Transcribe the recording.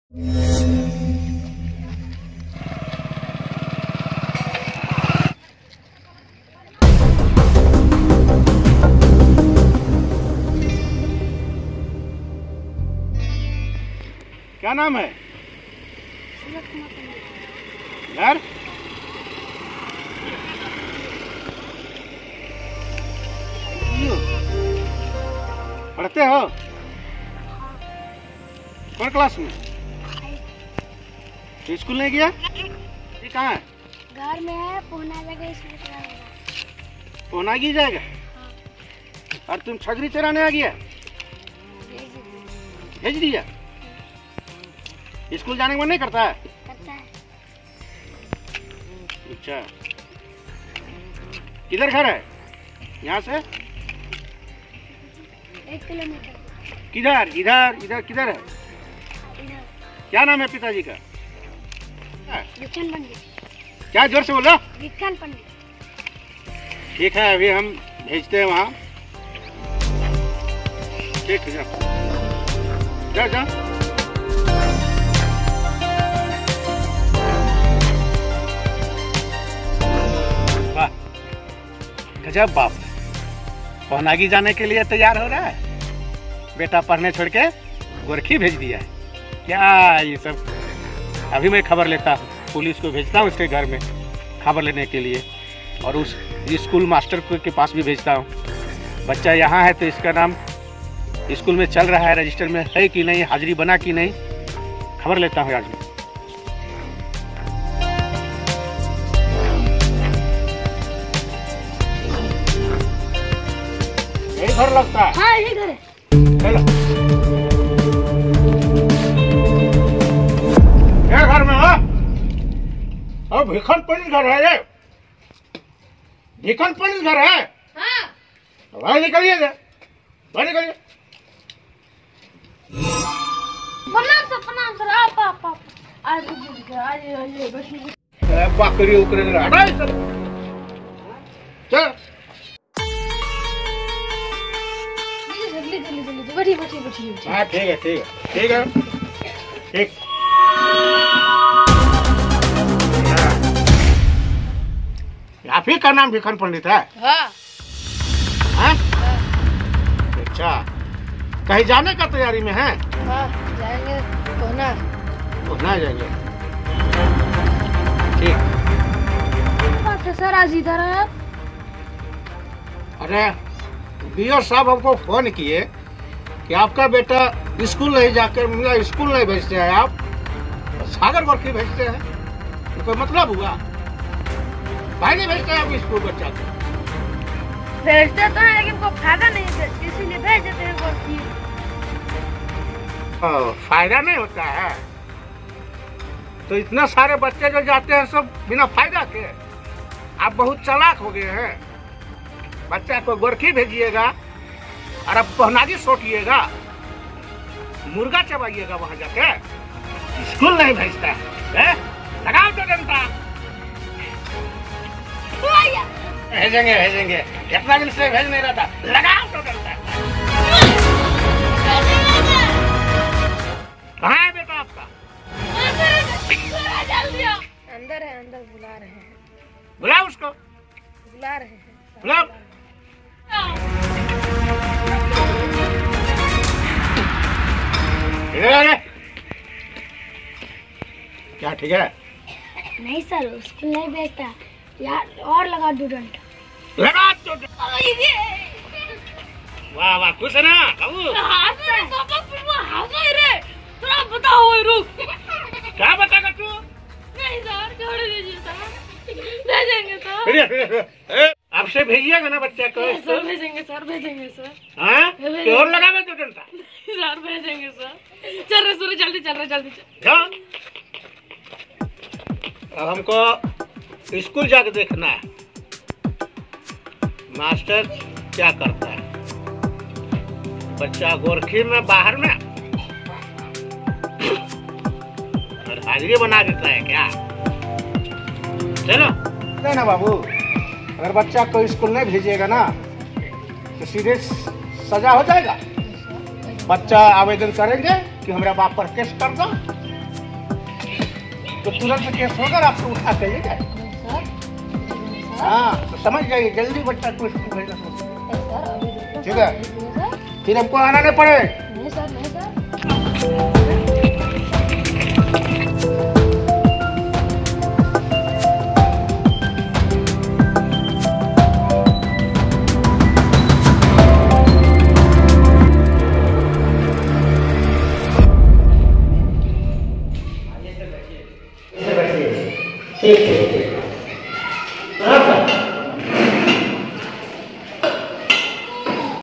क्या नाम है? घर? पढ़ते हो? कौन क्लास में? स्कूल नहीं गया? ये कहाँ है? घर में है, पहुना जाएगा स्कूल। पहुना की जाएगा? और तुम छगरी चराने आ गया? भेज दिया? स्कूल जाने का मन नहीं करता है? करता है। अच्छा, किधर घर है यहाँ से? 1 किलोमीटर। किधर? इधर इधर किधर है? इधर। क्या नाम है पिताजी का? विक्रांत पंडित। क्या, जोर से बोलो। विक्रांत पंडित। ठीक है, अभी हम भेजते हैं वहाँ। ठीक है, जाओ जाओ। वाह, गजब बाप, पहनागी जाने के लिए तैयार हो रहा है। बेटा पढ़ने छोड़ के गोरखी भेज दिया है। क्या ये सब, अभी मैं खबर लेता हूँ, पुलिस को भेजता हूँ उसके घर में खबर लेने के लिए, और उस स्कूल मास्टर के पास भी भेजता हूँ। बच्चा यहाँ है तो इसका नाम स्कूल में चल रहा है, रजिस्टर में है कि नहीं, हाजिरी बना कि नहीं, खबर लेता हूँ आज मैं। यही घर लगता है? हाँ, यही घर है। चलो, ये घर में हो? और भिखन पंडित घर है ये? भिखन पंडित घर है? हाँ। बाहर निकलिए, बाहर निकलिए। प्रणाम सर। आप आज बैठिए। बकरी उकरी हटा चल। बैठिए। हाँ ठीक है, ठीक है, ठीक है, ठीक। आप ही का नाम भिखन पंडित है? हाँ। हाँ? अच्छा, कहीं जाने का तैयारी में है? हाँ, जाएंगे पहुना। पहुना जाएंगे? ठीक। बात है सर, आज इधर है आप? अरे बीओ साहब हमको फोन किए कि आपका बेटा स्कूल नहीं जाकर, मतलब स्कूल नहीं भेजते हैं आप, सागर गोरखी भेजते हैं। तो कोई मतलब हुआ? भाई नहीं भेजते हैं आप स्कूल बच्चा को? भेजते तो है, लेकिन कोई फायदा नहीं है, इसीलिए भेज देते हैं गोरखी। फायदा नहीं होता है तो इतना सारे बच्चे जो जाते हैं सब बिना फायदा के? आप बहुत चालाक हो गए हैं। बच्चा को गोरखी भेजिएगा और अब पहनागी सोटिएगा, मुर्गा चबाइएगा वहां जाके, स्कूल नहीं भेजता है? लगाओ तो डंडा। भेजेंगे भेजेंगे, इतना दिन से भेज नहीं रहा था, लगाओ तो डंडा। कहाँ है बेटा आपका? अंदर है, अंदर बुला रहे हैं। बुलाओ उसको। बुला रहे हैं। बुलाओ। क्या ठीक है? नहीं सर, स्कूल नहीं भेजता यार, और लगा दो डंडा। लगा तो। वाह वाह, खुश है ना बाबू? थोड़ा बताओ रुक। क्या बताएगा तू? नहीं सर, छोड़ दीजिए सर, भेजेंगे सर। आपसे भेजिएगा ना बच्चा को? सर भेजेंगे सर, भेजेंगे सर। हाँ, और लगावे तो डंडा। सर भेजेंगे सर। चल रहे सूर्य, जल्दी चल रहे, जल्दी चल। जाओ। अब हमको स्कूल जाके देखना है मास्टर क्या करता है। बच्चा गोरखी में बाहर में और हाजिरी बना देता है क्या? चलो ना बाबू, अगर बच्चा को स्कूल नहीं भेजिएगा ना तो सीधे सजा हो जाएगा। बच्चा आवेदन करेंगे कि हमारे बाप पर केस कर दो, तो तुरंत केस होगा, आपको उठा के ले जाए। हाँ तो समझ जाइए, जल्दी बच्चा को स्कूल भेजना। ठीक है, फिर हमको आना नहीं पड़े। नहीं सर, नहीं सर। ठीक है।